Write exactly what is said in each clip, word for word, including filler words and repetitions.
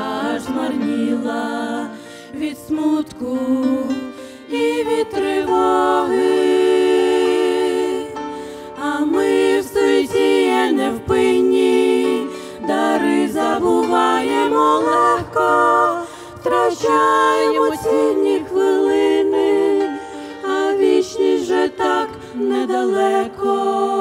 душа змарніла від смутку і від тривоги, а ми в суеті невпинні, дари забуваємо легко, втрачаємо цінні хвилини, а вічність вже так недалеко.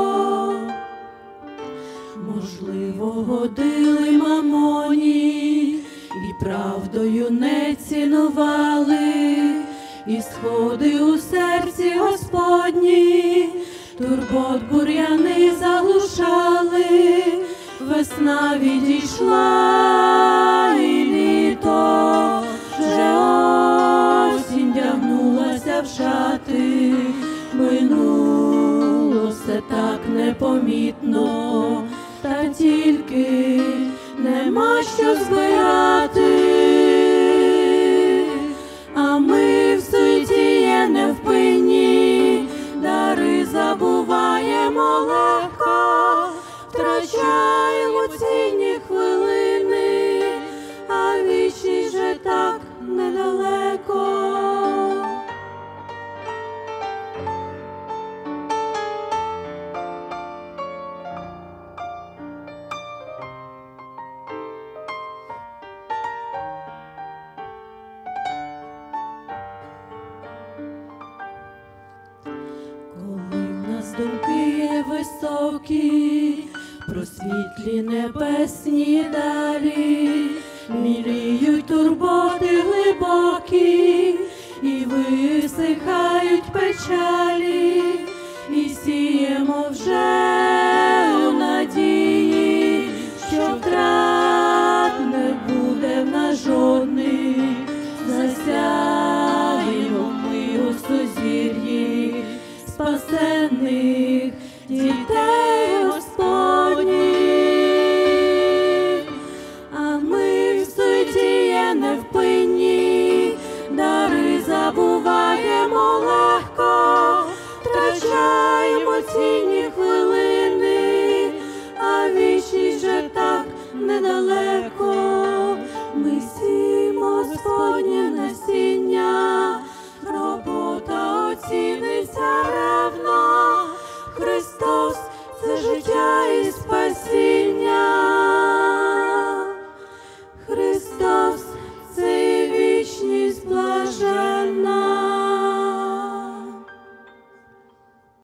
Можливо, годили мамоні і правдою не цінували, і сходи у серці Господні турбот бур'яни заглушали. Весна відійшла і літо, вже осінь вдягнулася в шати, минуло все так непомітно, та тільки нема що збирати, а ми в суеті невпинні, дари забуваємо легко, втрачаємо цінні хвилини, а вічність же так недалеко. Коли в нас думки високі, про світлі небесні далі, міліють турботи глибокі, і висихають печалі, і сіємо вже